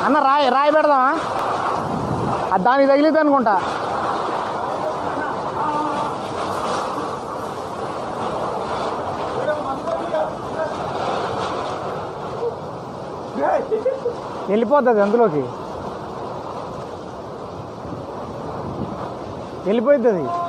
అన్న రాయి రాయి పెడదామా? అది దానికి తగిలిద్ది అనుకుంటా. వెళ్ళిపోతుంది అందులోకి, వెళ్ళిపోతుంది.